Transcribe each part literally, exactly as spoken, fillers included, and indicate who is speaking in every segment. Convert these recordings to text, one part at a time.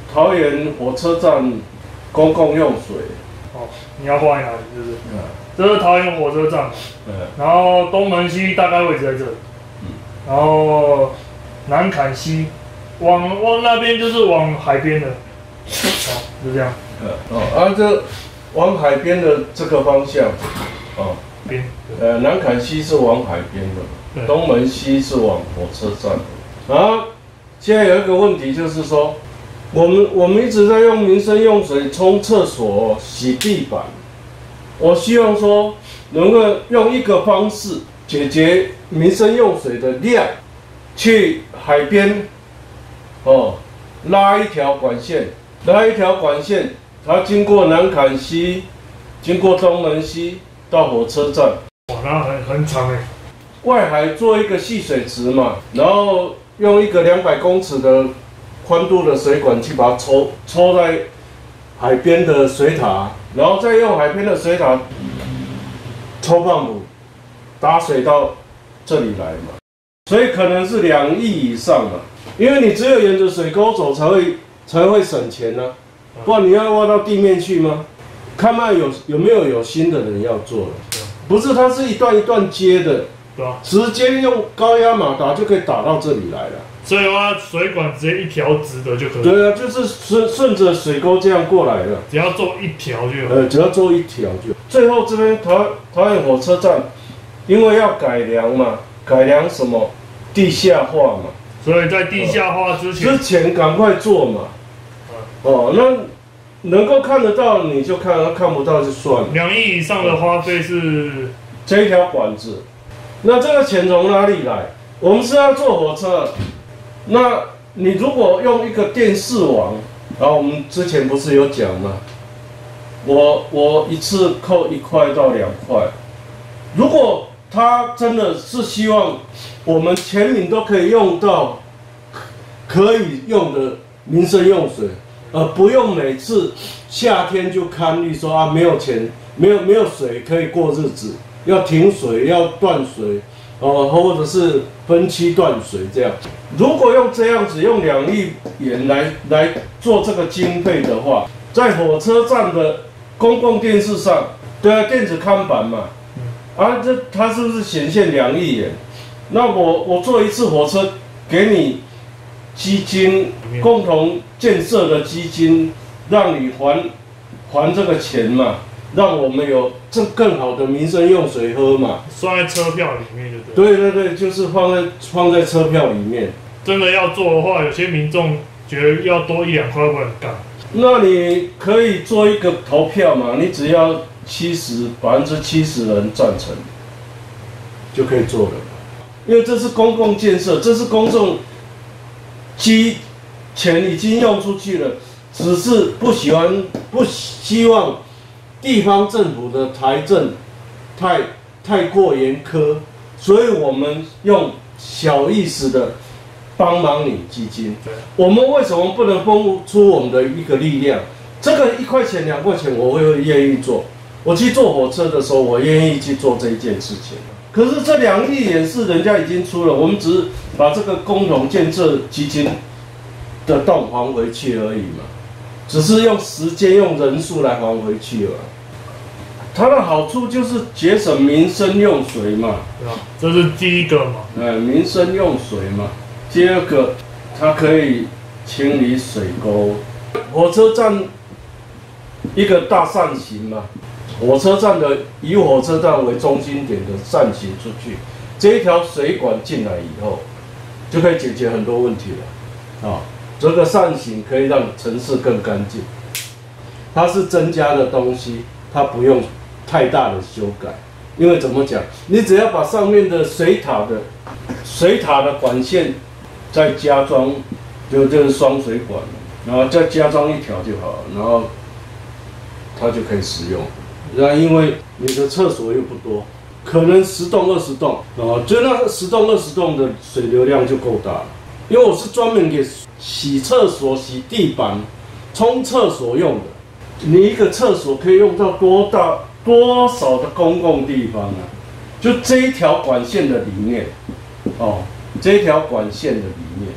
Speaker 1: 桃园火车站公共用水。
Speaker 2: 哦，你要画在哪里？是不是？
Speaker 1: 嗯，
Speaker 2: 这是桃园火车站，
Speaker 1: 嗯，
Speaker 2: 然后东门溪大概位置在这里，
Speaker 1: 嗯，
Speaker 2: 然后南坎溪往往那边就是往海边的，哦，就这样。
Speaker 1: 呃哦，啊，这往海边的这个方向，哦，
Speaker 2: 边，
Speaker 1: 呃，南坎溪是往海边的，东门溪是往火车站的。然后现在有一个问题就是说，我们我们一直在用民生用水冲厕所、洗地板，我希望说能够用一个方式解决民生用水的量，去海边，哦，拉一条管线，拉一条管线。它经过南坎溪，经过东门溪到火车站，
Speaker 2: 哇，那很很长哎。
Speaker 1: 外海做一个蓄水池嘛，然后用一个两百公尺的宽度的水管去把它抽抽在海边的水塔，然后再用海边的水塔抽泵浦打水到这里来嘛，所以可能是两亿以上嘛，因为你只有沿着水沟走才会才会省钱呢、啊。不然你要挖到地面去吗？看看有有没有有新的人要做了，不是它是一段一段接的，
Speaker 2: 对啊，
Speaker 1: 直接用高压马达就可以打到这里来了。
Speaker 2: 所以的话，水管直接一条直的就可以。
Speaker 1: 对啊，就是顺顺着水沟这样过来了，
Speaker 2: 只要做一条就好。
Speaker 1: 呃，只要做一条就。最后这边桃桃园火车站，因为要改良嘛，改良什么地下化嘛，
Speaker 2: 所以在地下化之前，
Speaker 1: 之前赶快做嘛。哦，那能够看得到你就看，看不到就算了。
Speaker 2: 两亿以上的花费是
Speaker 1: 这一条管子，那这个钱从哪里来？我们是要坐火车，那你如果用一个电视网，然后我们之前不是有讲吗？我我一次扣一块到两块，如果他真的是希望我们全民都可以用到可以用的民生用水。呃，不用每次夏天就堪虑说啊，没有钱，没有没有水可以过日子，要停水，要断水，哦、呃，或者是分期断水这样。如果用这样子，用两亿元来来做这个经费的话，在火车站的公共电视上，对啊，电子看板嘛，啊，这它是不是显现两亿元？那我我坐一次火车给你。基金共同建设的基金，让你还还这个钱嘛，让我们有这更好的民生用水喝嘛。
Speaker 2: 算在车票里面就对。
Speaker 1: 对对对，就是放在放在车票里面。
Speaker 2: 真的要做的话，有些民众觉得要多一两块会很干。
Speaker 1: 那你可以做一个投票嘛，你只要七十百分之七十人赞成，就可以做了。因为这是公共建设，这是公众。基钱已经用出去了，只是不喜欢不希望地方政府的财政太太过严苛，所以我们用小意思的帮忙你基金。我们为什么不能分出我们的一个力量？这个一块钱两块钱我会愿意做。我去坐火车的时候，我愿意去做这一件事情。可是这两亿元是人家已经出了，我们只是把这个共同建设基金的洞还回去而已嘛，只是用时间、用人数来还回去了。它的好处就是节省民生用水嘛，
Speaker 2: 对吧？这是第一个嘛，
Speaker 1: 哎，民生用水嘛。第二个，它可以清理水沟。火车站一个大扇形嘛。火车站的以火车站为中心点的扇形出去，这一条水管进来以后，就可以解决很多问题了。啊、哦，这个扇形可以让城市更干净，它是增加的东西，它不用太大的修改。因为怎么讲，你只要把上面的水塔的水塔的管线再加装，就就是双水管，然后再加装一条就好了，然后它就可以使用。那因为你的厕所又不多，可能十栋二十栋啊，就那十栋二十栋的水流量就够大了。因为我是专门给洗厕所、洗地板、冲厕所用的。你一个厕所可以用到多大多少的公共地方啊？就这一条管线的里面，哦，这一条管线的里面，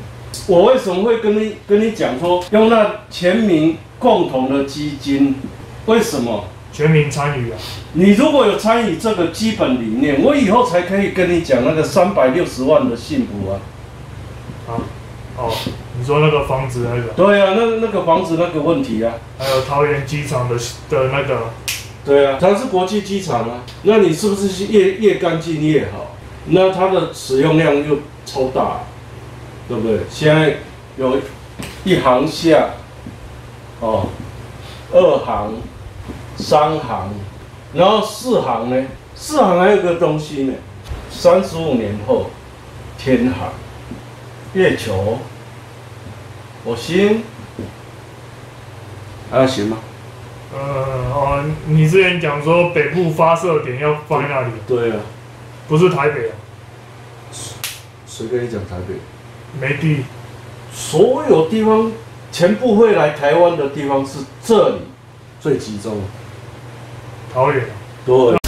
Speaker 1: 我为什么会跟你跟你讲说用那全民共同的基金？为什么？
Speaker 2: 全民参与啊！
Speaker 1: 你如果有参与这个基本理念，我以后才可以跟你讲那个三百六十万的幸福啊！
Speaker 2: 啊，哦，你说那个房子那个？
Speaker 1: 对啊，那那个房子那个问题啊，
Speaker 2: 还有桃园机场的的那个。
Speaker 1: 对啊，它是国际机场啊，那你是不是越越干净越好？那它的使用量又超大，对不对？现在有一航下，哦，二航。三航，然后四航呢？四航还有个东西呢，三十五年后，天航、月球、火星，还、啊、行吗？
Speaker 2: 呃哦，你之前讲说北部发射点要放在那里？
Speaker 1: 对啊，
Speaker 2: 不是台北啊？
Speaker 1: 谁跟你讲台北？
Speaker 2: 没地。
Speaker 1: 所有地方全部会来台湾的地方是这里最集中。
Speaker 2: 桃园。
Speaker 1: 对。